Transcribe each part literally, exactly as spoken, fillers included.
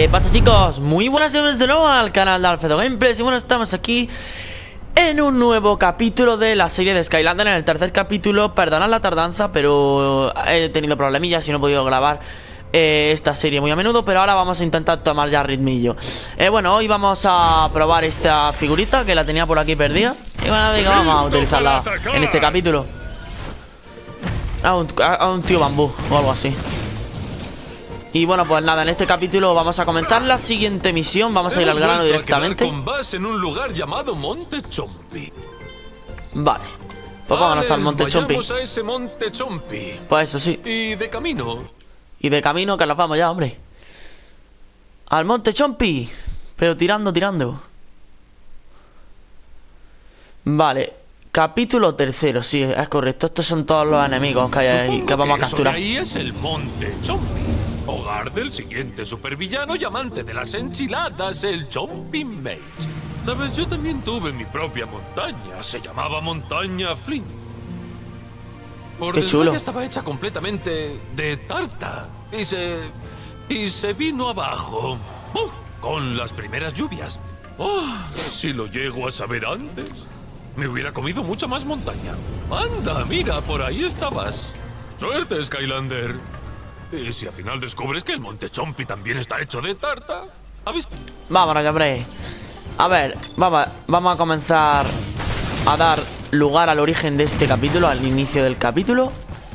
¿Qué pasa, chicos? Muy buenas y bienvenidos de nuevo al canal de Alfredo Gameplays. Y bueno, estamos aquí en un nuevo capítulo de la serie de Skylander. En el tercer capítulo, perdonad la tardanza, pero he tenido problemillas y no he podido grabar eh, esta serie muy a menudo. Pero ahora vamos a intentar tomar ya ritmillo. eh, Bueno, hoy vamos a probar esta figurita que la tenía por aquí perdida. Y bueno, venga, vamos a utilizarla en este capítulo. A un, a un tío bambú o algo así. Y bueno, pues nada, en este capítulo vamos a comenzar la siguiente misión. Vamos a ir al grano directamente. Con Buzz en un lugar llamado Monte Chompi. Vale, pues vámonos al Monte Chompi. Vayamos a ese Monte Chompi. Pues eso sí. Y de camino. Y de camino que nos vamos ya, hombre. Al Monte Chompi. Pero tirando, tirando. Vale, capítulo tercero, sí, es correcto. Estos son todos los enemigos que hay ahí, Supongo que vamos que a capturar. Eso de ahí es el Monte Chompi, hogar del siguiente supervillano y amante de las enchiladas, el Chompi Mate. Sabes, yo también tuve mi propia montaña. Se llamaba Montaña Flynn. Por Qué desgracia chulo. estaba hecha completamente de tarta. Y se... y se vino abajo. ¡Uf! Con las primeras lluvias. ¡Oh! Si lo llego a saber antes, me hubiera comido mucha más montaña. Anda, mira, por ahí estabas. Suerte, Skylander. Y si al final descubres que el Monte Chompi también está hecho de tarta, ¿habéis...? Vámonos, hombre. A ver, vamos, vamos a comenzar a dar lugar al origen de este capítulo, al inicio del capítulo.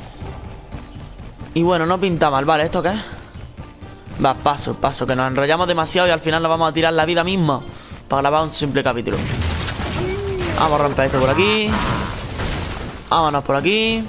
Y bueno, no pinta mal. Vale, ¿esto qué es? Va, paso, paso, que nos enrollamos demasiado y al final nos vamos a tirar la vida misma para grabar un simple capítulo. Vamos a romper esto por aquí. Vámonos por aquí.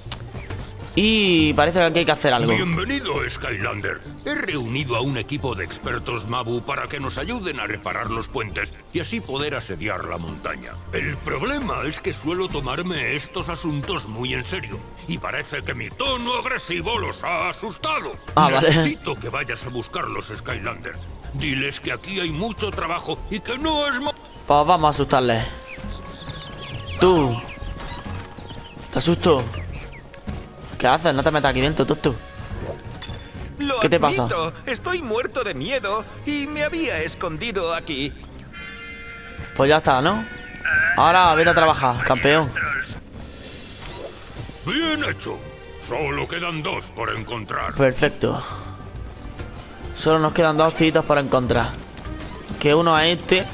Y parece que aquí hay que hacer algo. Bienvenido, Skylander. He reunido a un equipo de expertos Mabu para que nos ayuden a reparar los puentes y así poder asediar la montaña. El problema es que suelo tomarme estos asuntos muy en serio y parece que mi tono agresivo los ha asustado. Ah, vale. Necesito que vayas a buscarlos, Skylander. Diles que aquí hay mucho trabajo y que no es... Pues vamos a asustarle. Tú. ¿Te asusto? ¿Qué haces? No te metas aquí dentro, tonto. Lo ¿Qué te admito, pasa? Estoy muerto de miedo y me había escondido aquí. Pues ya está, ¿no? Ahora vete a trabajar, campeón. Bien hecho. Solo quedan dos por encontrar. Perfecto. Solo nos quedan dos tiritos para encontrar. Que uno a este.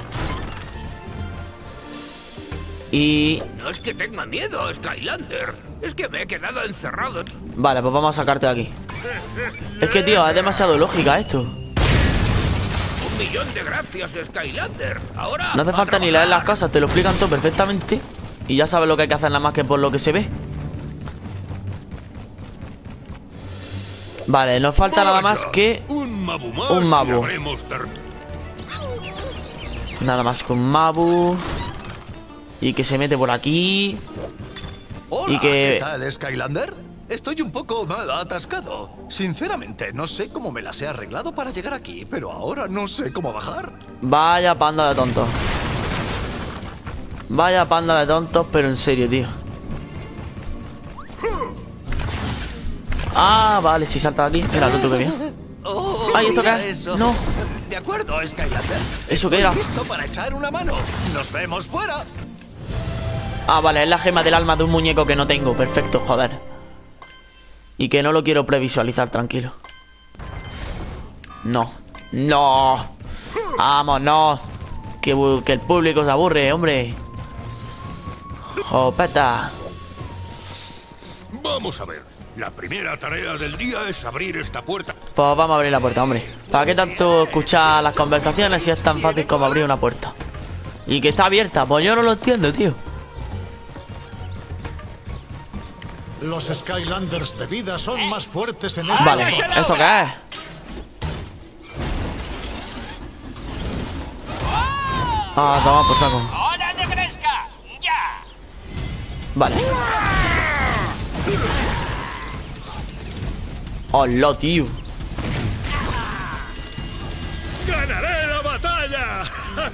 Y... No es que tenga miedo, Skylander. Es que me he quedado encerrado. Vale, pues vamos a sacarte de aquí. Es que, tío, es demasiado lógica esto. Un millón de gracias, Skylander. Ahora... No hace falta ni leer las cosas, te lo explican todo perfectamente. Y ya sabes lo que hay que hacer nada más que por lo que se ve. Vale, nos falta nada más que un Mabu más. un Mabu. y habremos ter- Nada más que un Mabu. Y que se mete por aquí. Hola, Y que- ¿qué tal, Skylander? Estoy un poco mal atascado. Sinceramente, no sé cómo me las he arreglado para llegar aquí, pero ahora no sé cómo bajar. Vaya panda de tontos. Vaya panda de tontos, pero en serio, tío. Ah, vale, si salta aquí. Mira, tú, tú, qué bien. Oh, Ay, ¿esto mira qué es? eso. No. De acuerdo, Skylander. ¿Eso qué Estoy era? listo para echar una mano. Nos vemos fuera. Ah, vale, es la gema del alma de un muñeco que no tengo. Perfecto, joder. Y que no lo quiero previsualizar, tranquilo. No. No. Vamos, no. Que, bu- que el público se aburre, hombre. Jopeta. Vamos a ver. La primera tarea del día es abrir esta puerta. Pues vamos a abrir la puerta, hombre. ¿Para qué tanto escuchar las conversaciones si es tan fácil como abrir una puerta? Y que está abierta, pues yo no lo entiendo, tío. Los Skylanders de vida son más fuertes en esta Vale, zona. ¿esto qué es? Ah, toma por saco. ¡Hora de fresca! ¡Ya! Vale. Hola, tío. ¡Ganaré la batalla!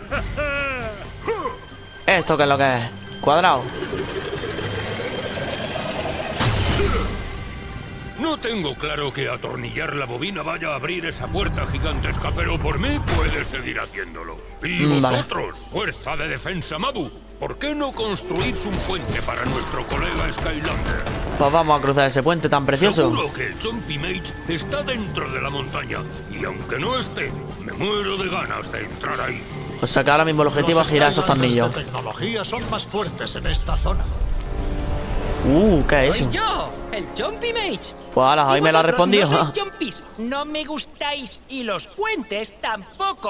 ¿Esto qué es lo que es? Cuadrado. No tengo claro que atornillar la bobina vaya a abrir esa puerta gigantesca, pero por mí puedes seguir haciéndolo. Y Mm, vale. vosotros, Fuerza de Defensa Mabu, ¿por qué no construís un puente para nuestro colega Skylander? Pues vamos a cruzar ese puente tan precioso. Seguro que el Chompy Mage está dentro de la montaña, y aunque no esté, me muero de ganas de entrar ahí. O sea que ahora mismo el objetivo es girar esos tornillos. Los tecnología son más fuertes en esta zona. Uh, ¿qué es Soy eso? yo, el Chompy Mage. Pues ahora, hoy Y me lo ha vosotros respondido. No sois chompis, no me gustáis y los puentes tampoco.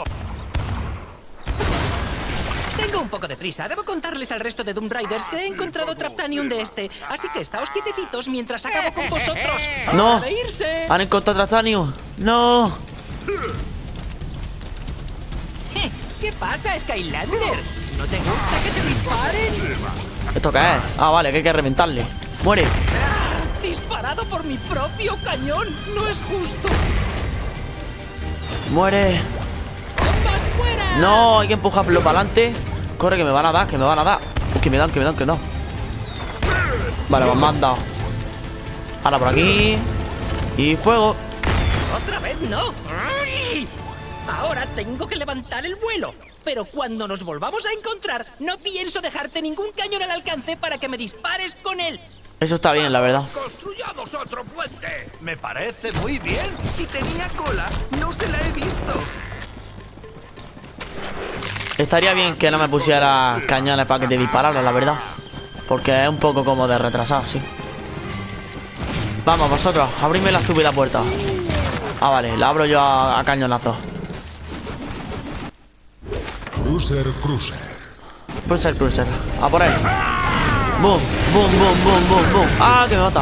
Tengo un poco de prisa. Debo contarles al resto de Doom Riders que he encontrado Traptanium de este. Así que estáos quietecitos mientras acabo con vosotros. No. ¡Hora de irse! Han encontrado Traptanium. No. ¿Qué pasa, Skylander? ¿No te gusta que te disparen? ¿Esto qué es? Ah, vale, que hay que reventarle. Muere. ¡Disparado por mi propio cañón! ¡No es justo! Muere. ¡Bombas fuera! No, hay que empujarlo para adelante. Corre, que me van a dar, que me van a dar. Uy, que me dan, que me dan, que me dan. Vale, pues me han dado. Ahora por aquí. Y fuego. ¡Otra vez no! ¡Ay! Ahora tengo que levantar el vuelo. Pero cuando nos volvamos a encontrar, no pienso dejarte ningún cañón al alcance para que me dispares con él. Eso está bien, la verdad. ¡Construyamos otro puente! Me parece muy bien. Si tenía cola, no se la he visto. Estaría bien que no me pusiera cañones para que te dispararan, la verdad. Porque es un poco como de retrasado, sí. Vamos, vosotros, abridme la estúpida puerta. Ah, vale, la abro yo a, a cañonazos. Cruiser, cruiser. Cruiser, cruiser. A por él. Boom, boom, boom, boom, boom, boom. Ah, que me mata.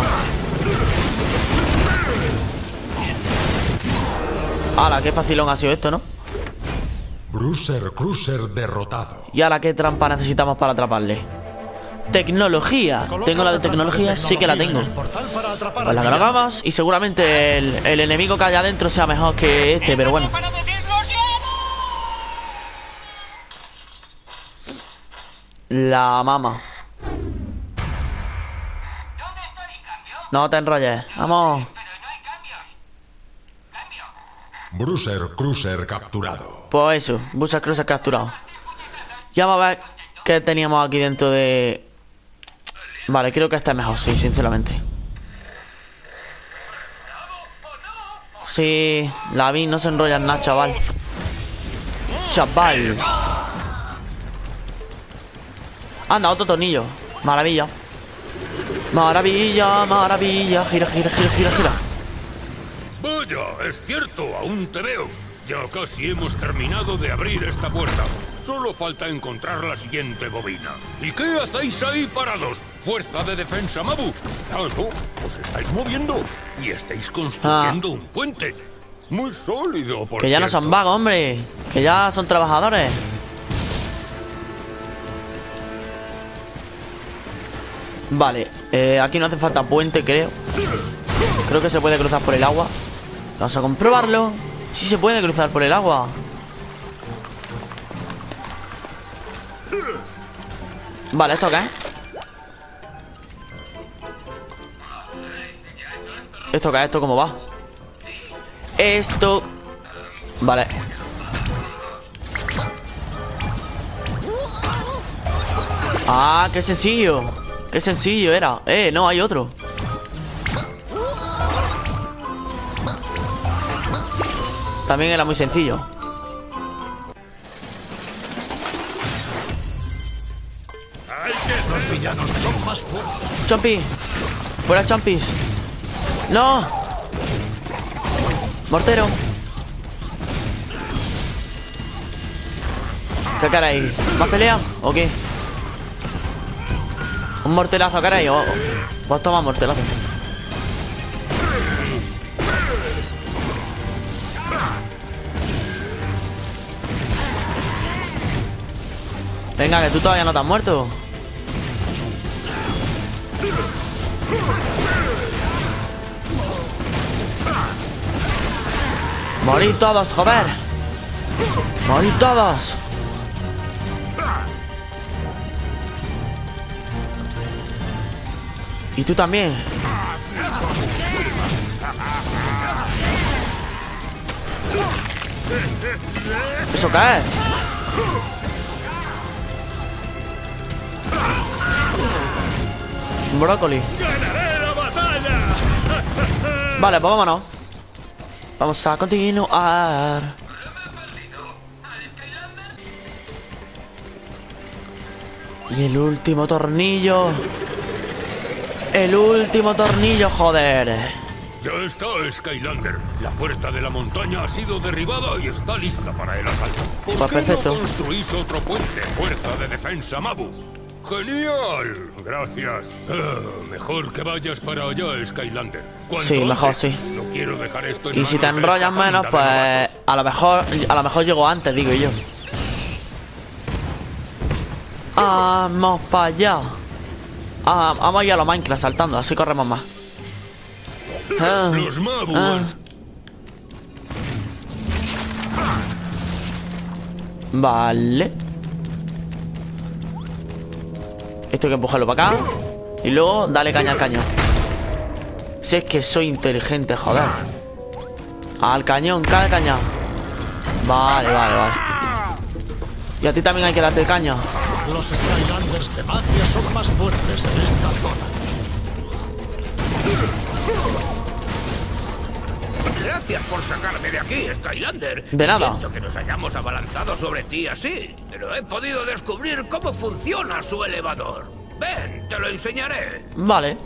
Ala, qué facilón ha sido esto, ¿no? Cruiser, cruiser derrotado. Y ahora, ¿qué trampa necesitamos para atraparle? Tecnología. ¿Tengo la de tecnología? Sí que la tengo. Pues la grabamos y seguramente el, el enemigo que haya adentro sea mejor que este, pero bueno. Para decirlo La mama. No te enrolles. Vamos. Bruiser, cruiser capturado. Pues eso, Busa Cruz ha capturado. Ya vamos a ver qué teníamos aquí dentro de... Vale, creo que este es mejor, sí, sinceramente. Sí, la vi, no se enrolla nada, chaval. Chaval. Anda, otro tornillo. Maravilla. Maravilla, maravilla. Gira, gira, gira, gira, gira. Vaya, es cierto, aún te veo. Ya casi hemos terminado de abrir esta puerta. Solo falta encontrar la siguiente bobina. ¿Y qué hacéis ahí parados? Fuerza de Defensa Mabu. Ah, no, os estáis moviendo y estáis construyendo Ah. un puente. Muy sólido, por Que ya no cierto. son vagos, hombre. Que ya son trabajadores. Vale, eh, aquí no hace falta puente, creo. Creo que se puede cruzar por el agua. Vamos a comprobarlo. Sí se puede cruzar por el agua. Vale, ¿esto qué es? ¿Esto qué es? ¿Esto cómo va? Esto... Vale. Ah, qué sencillo. Qué sencillo era. Eh, no, hay otro. También era muy sencillo. Los villanos son más fuertes. Chompy. Fuera Chompis. No. Mortero. ¿Qué caray? ¿Más pelea o qué? Un morterazo, caray. O, pues toma morterazo. Venga, que tú todavía no te has muerto. Morid todos, joder. Morid todos. Y tú también. ¿Eso qué es? Un brócoli. Vale, pues vámonos. Vamos a continuar. Y el último tornillo. El último tornillo, joder. Ya está, Skylander. La puerta de la montaña ha sido derribada y está lista para el asalto. ¿Por Pues qué perfecto. no construís otro puente? Fuerza de defensa Mabu. ¡Genial! Gracias. Ah, mejor que vayas para allá, Skylander. Cuanto Sí, mejor antes. sí. No quiero dejar esto en Y si te manos de enrollas esta menos, banda de pues novatos. a lo mejor a lo mejor llego antes, digo yo. Vamos para allá. Ah, vamos a ir a los Minecraft saltando, así corremos más. Ah, Los Mabu ah. han- Vale. Esto hay que empujarlo para acá. Y luego dale caña al cañón. Si es que soy inteligente, joder. Al cañón, cada caña. Vale, vale, vale. Y a ti también hay que darte caña. Los Skylanders de magia son más fuertes en esta zona. Gracias por sacarme de aquí, Skylander. De nada. Siento que nos hayamos abalanzado sobre ti así, pero he podido descubrir cómo funciona su elevador. Ven, te lo enseñaré. Vale.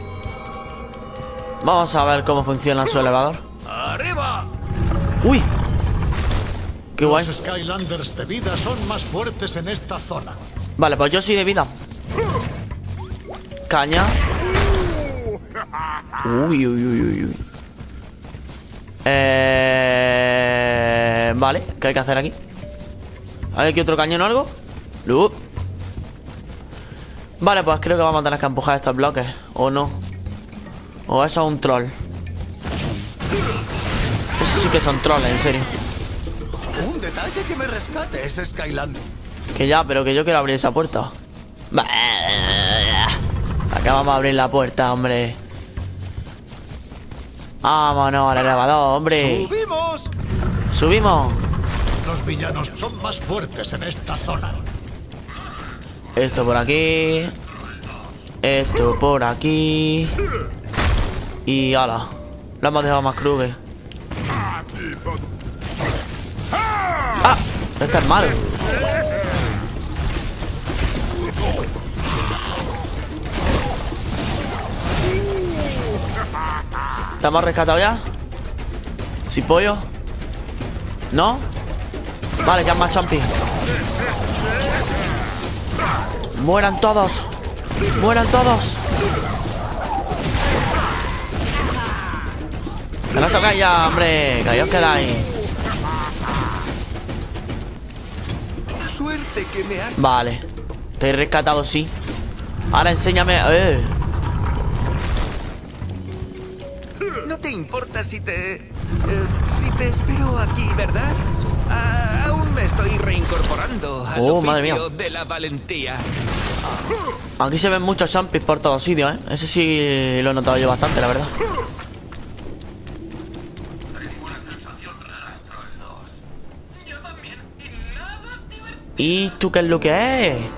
Vamos a ver cómo funciona su elevador. ¡Arriba! Uy. Qué guay. Los Skylanders de vida son más fuertes en esta zona. Vale, pues yo soy de vida. Caña. Uy, uy, uy, uy, uy. Eh... Vale, ¿qué hay que hacer aquí? ¿Hay aquí otro cañón o algo? Lup. Vale, pues creo que vamos a tener que empujar estos bloques. ¿O no? O eso es un troll. Esos sí que son trolls, en serio. Un detalle que me rescate es Skylander. Que ya, pero que yo quiero abrir esa puerta. Acá vamos a abrir la puerta, hombre. Vámonos al elevador, hombre. ¡Subimos! Subimos. Los villanos son más fuertes en esta zona. Esto por aquí. Esto por aquí. Y ala. Lo hemos dejado más crugue. ¡Ah! Este es malo. ¿Te hemos rescatado ya? ¿Sí, pollo? ¿No? Vale, ya más champi. Mueran todos. Mueran todos. Que no sacáis ya, hombre. Que ahí os quedáis. Suerte que me has... Vale. Te he rescatado, sí. Ahora enséñame. Eh. No te importa si te... eh, si te espero aquí, ¿verdad? Ah, aún me estoy reincorporando al Oh, madre mía. oficio de la valentía. Aquí se ven muchos champis por todos sitios, ¿eh? Eso sí lo he notado yo bastante, la verdad. ¿Y tú qué es lo que es?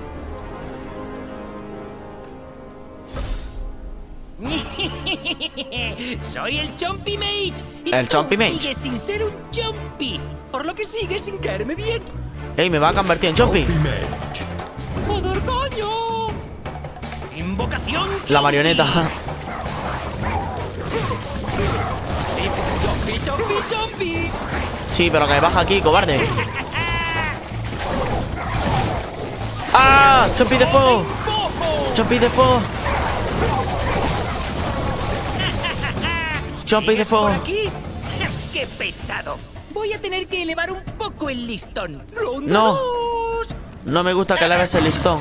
Soy el Chompy Mage. Y El tú Chompy Mage. sigues sin ser un Chompy. Por lo que sigues sin caerme bien. Ey, me va a convertir en Chompy. ¡Joder, coño! Invocación Chompy. La marioneta. Sí, Chompy, Chompy, Chompy. Sí, pero que baja aquí, cobarde. ¡Ah! ¡Chompy de fuego! ¡Poco! ¡Chompy de fuego! ¡Chompy de ¿Sigues fuego! por aquí? ¡Qué pesado! Voy a tener que elevar un poco el listón. ¡Ronda No. dos! No me gusta que le ves el listón.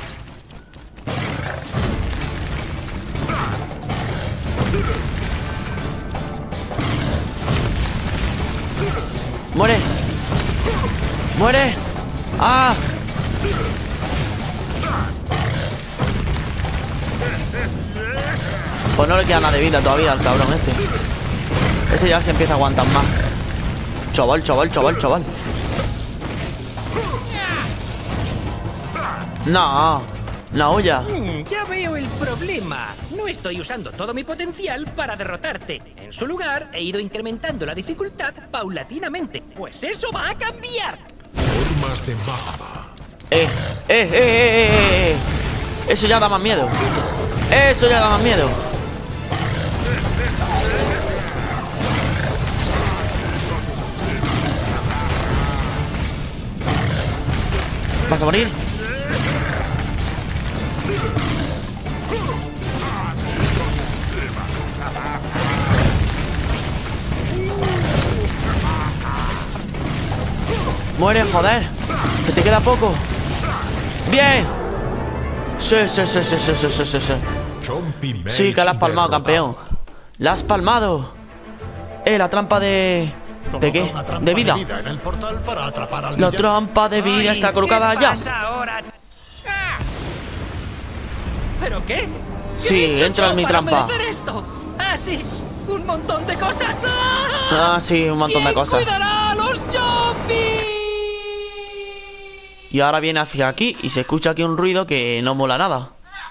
¡Muere! ¡Muere! ¡Ah! Pues no le queda nada de vida todavía al cabrón este. Este ya se empieza a aguantar más. Chaval, chaval, chaval, chaval. No, no, ya. Mm, ya veo el problema. No estoy usando todo mi potencial para derrotarte. En su lugar, he ido incrementando la dificultad paulatinamente. Pues eso va a cambiar. Formas de magma. Eh, eh, eh, eh, eh, eh. Eso ya da más miedo. Eso ya da más miedo. ¿Vas a morir? Muere, joder. Que te queda poco. Bien. Sí, sí, sí, sí, sí, sí, sí, sí, sí. Sí, que la has palmado, campeón. La has palmado. Eh, la trampa de... ¿De qué? De vida. De vida en el portal para atrapar al La villano. trampa de vida está colocada ¿Qué ya. pasa ahora? ¡Ah! ¿Pero qué? ¿Qué Sí, he hecho entra yo en mi para trampa. merecer esto? Ah, sí. Un montón de cosas. ¡Ah! Ah, sí, un montón de ¿Quién cosas. cuidará a los zombies? Y ahora viene hacia aquí y se escucha aquí un ruido que no mola nada.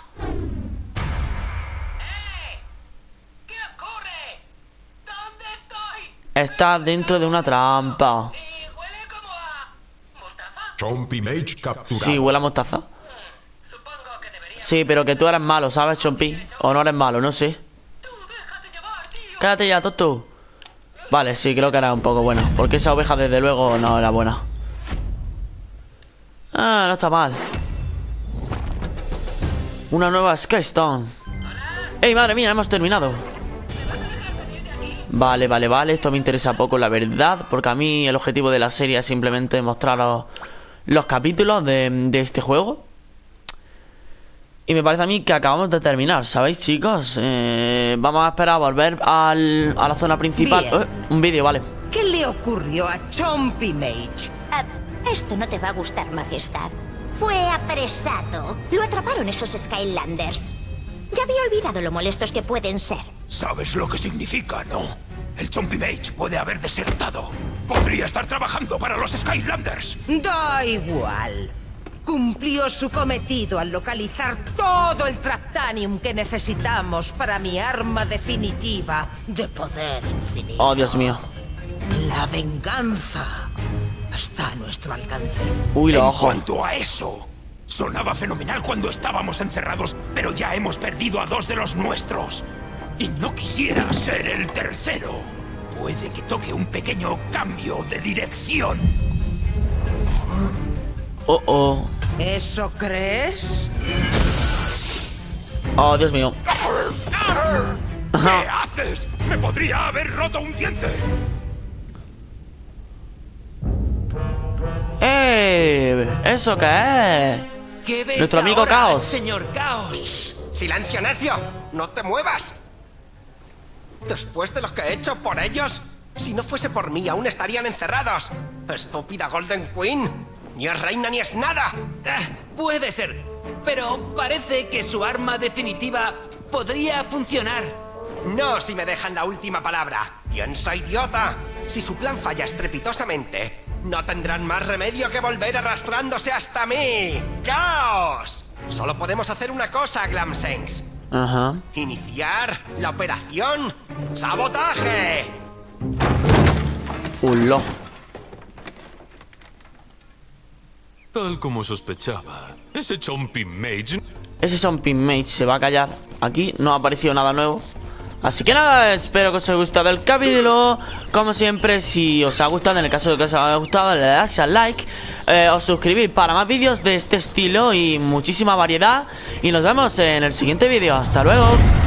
¿Qué ocurre? ¿Dónde estoy? Está dentro de una trampa. Y huele como a... ¿mostaza? Chompy Mage capturado. Sí, huele a mostaza. Supongo que debería... Sí, pero que tú eres malo, ¿sabes, Chompi? O no eres malo, no sé. ¡Tú déjate llevar, tío! Cállate ya, Toto. Vale, sí, creo que era un poco bueno. Porque esa oveja, desde luego, no era buena. Ah, no está mal. Una nueva Skystone. ¡Ey, madre mía! Hemos terminado. Vale, vale, vale. Esto me interesa poco, la verdad. Porque a mí el objetivo de la serie es simplemente mostraros los capítulos de, de este juego. Y me parece a mí que acabamos de terminar, ¿sabéis, chicos? Eh, vamos a esperar a volver al, a la zona principal. Bien. Eh, un vídeo, vale. ¿Qué le ocurrió a Chompy Mage? Ah, esto no te va a gustar, Majestad. Fue apresado. Lo atraparon esos Skylanders. Ya había olvidado lo molestos que pueden ser. ¿Sabes lo que significa, no? El Chompy Mage puede haber desertado. Podría estar trabajando para los Skylanders. Da igual. Cumplió su cometido al localizar todo el Traptanium que necesitamos para mi arma definitiva de poder infinito. Oh, Dios mío. La venganza está a nuestro alcance. Uy, los En ojos. cuanto a eso, sonaba fenomenal cuando estábamos encerrados, pero ya hemos perdido a dos de los nuestros. Y no quisiera ser el tercero. Puede que toque un pequeño cambio de dirección. Oh, oh. ¿Eso crees? Oh, Dios mío. ¿Qué haces? ¡Me podría haber roto un diente! ¡Eh! ¿Eso qué es? ¿Qué ves Nuestro amigo ahora, Caos. señor Caos? ¡Silencio, necio! ¡No te muevas! Después de lo que he hecho por ellos, si no fuese por mí, aún estarían encerrados. ¡Estúpida Golden Queen! ¡Ni es reina ni es nada! Ah, puede ser, pero parece que su arma definitiva podría funcionar. No si me dejan la última palabra. ¡Piensa, idiota! Si su plan falla estrepitosamente, no tendrán más remedio que volver arrastrándose hasta mí. ¡Caos! Solo podemos hacer una cosa, Glamsengs. Ajá. Iniciar la operación ¡Sabotaje! Ulo. Tal como sospechaba, ese Chompy Mage... Ese Chompy Mage se va a callar. Aquí no ha aparecido nada nuevo. Así que nada, espero que os haya gustado el capítulo. Como siempre, si os ha gustado, en el caso de que os haya gustado, le dais al like, eh, os suscribís para más vídeos de este estilo y muchísima variedad. Y nos vemos en el siguiente vídeo. Hasta luego.